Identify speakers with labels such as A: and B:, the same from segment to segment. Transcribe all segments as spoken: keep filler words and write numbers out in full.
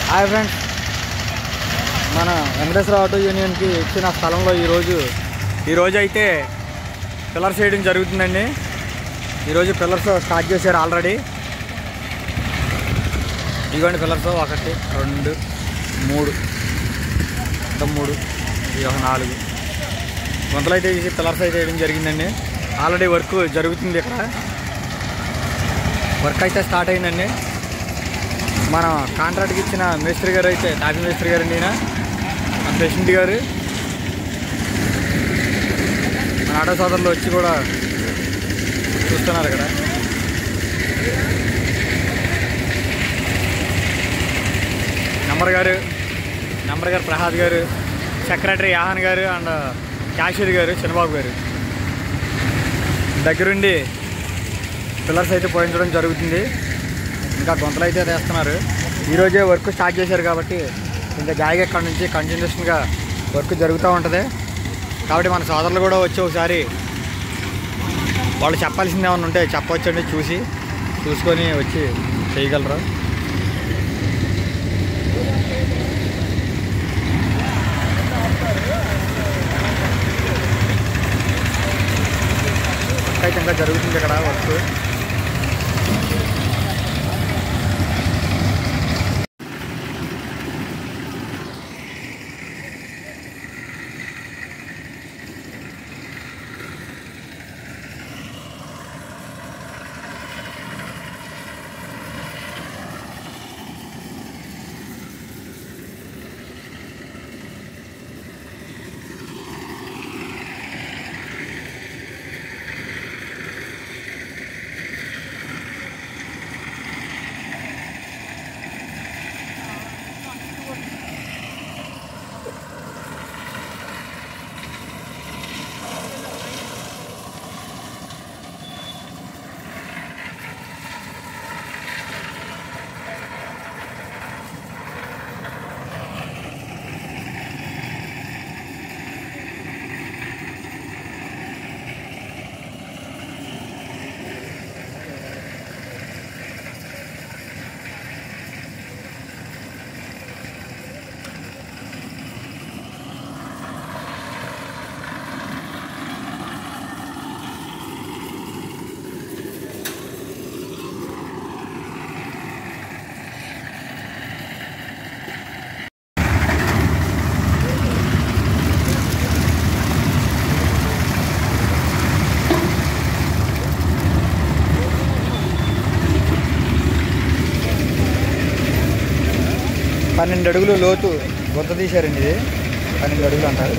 A: Hi friends, మన Venkateswara auto యూనియన్కి ఇచ్చిన స్థలంలో ఈరోజు ఈరోజు అయితే పిల్లర్స్ వేయడం జరుగుతుందండి. ఈరోజు పిల్లర్స్ స్టార్ట్ చేశారు ఆల్రెడీ. ఇదిగోండి పిల్లర్స్ ఒకటి రెండు మూడు మూడు ఇది ఒక నాలుగు గుంతలు అయితే తీసి పిల్లర్స్ అయితే వేయడం జరిగిందండి. ఆల్రెడీ వర్క్ జరుగుతుంది. ఇక్కడ వర్క్ అయితే స్టార్ట్ అయిందండి. మన కాంట్రాక్ట్కి ఇచ్చిన మేస్త్రి గారు అయితే తాపి మేస్త్రి గారు అండి, ఈయన మన ప్రెసిడెంట్ గారు, మన ఆటో సోదరులు వచ్చి కూడా చూస్తున్నారు. ఇక్కడ నంబర్ గారు నంబర్ గారు ప్రసాద్ గారు, సెక్రటరీ యాహన్ గారు అండ్ క్యాషియర్ గారు చిన్నబాబు గారు దగ్గరుండి పిల్లర్స్ అయితే పోయించడం జరుగుతుంది. ఇంకా గొంతలు అయితే వేస్తున్నారు. ఈరోజే వర్క్ స్టార్ట్ చేశారు కాబట్టి ఇంకా జాయిగా ఇక్కడ నుంచి కంటిన్యూషన్గా వర్క్ జరుగుతూ ఉంటుంది. కాబట్టి మన సోదరులు కూడా వచ్చి ఒకసారి వాళ్ళు చెప్పాల్సింది ఏమైనా ఉంటే చెప్పవచ్చండి. చూసి చూసుకొని వచ్చి చేయగలరు. అయితే ఇంకా జరుగుతుంది ఇక్కడ వర్క్. పన్నెండు అడుగులు లోతు గుంత తీశారండి. ఇది పన్నెండు అడుగులు అంటారు.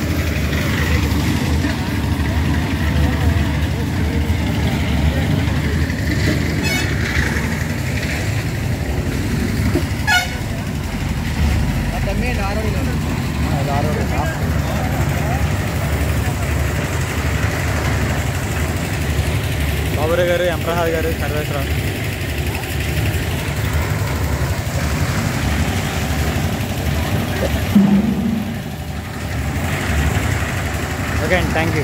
A: బాబురావు గారు, ఎంప్రసాద్ గారు, సర్వేశ్వరరావు. ఓకే అండి, థ్యాంక్ యూ.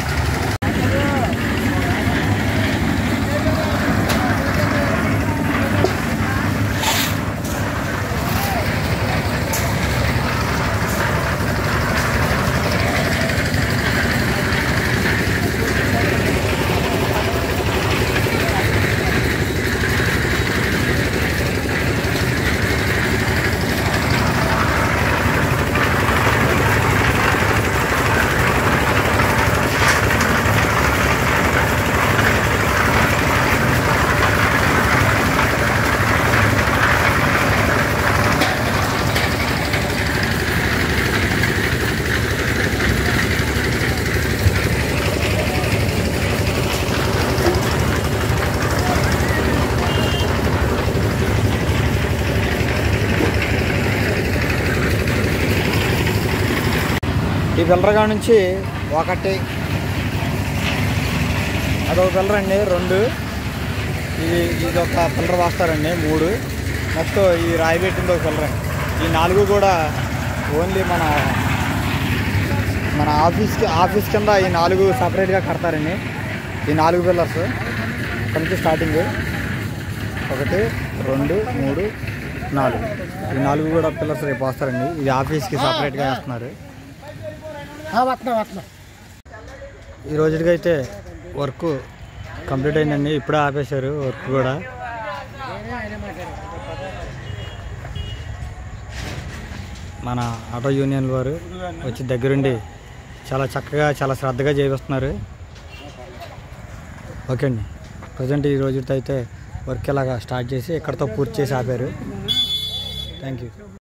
A: ఈ పిల్లరగా నుంచి ఒకటి అదొక పిల్లర్ అండి, రెండు ఇది ఇది ఒక పిల్లర్ వేస్తారండి, మూడు నెక్స్ట్ ఈ రాయి పెట్టింది ఒక పిల్లర్. ఈ నాలుగు కూడా ఓన్లీ మన మన ఆఫీస్కి ఆఫీస్ కింద ఈ నాలుగు సపరేట్గా కడతారండి. ఈ నాలుగు పిల్లర్స్ ఇక్కడ నుంచి స్టార్టింగ్ ఒకటి రెండు మూడు నాలుగు ఈ నాలుగు కూడా పిల్లర్స్ రేపు వస్తారండి. ఇది ఆఫీస్కి సపరేట్గా వేస్తున్నారు. ఈ రోజుకైతే వర్క్ కంప్లీట్ అయిందండి. ఇప్పుడే ఆపేశారు వర్క్ కూడా. మన ఆటో యూనియన్ వారు వచ్చి దగ్గరుండి చాలా చక్కగా చాలా శ్రద్ధగా చేయిస్తున్నారు. ఓకే అండి, ప్రజెంట్ ఈ రోజుతో అయితే వర్క్ ఇలాగా స్టార్ట్ చేసి ఇక్కడతో పూర్తి చేసి ఆపారు. Thank you.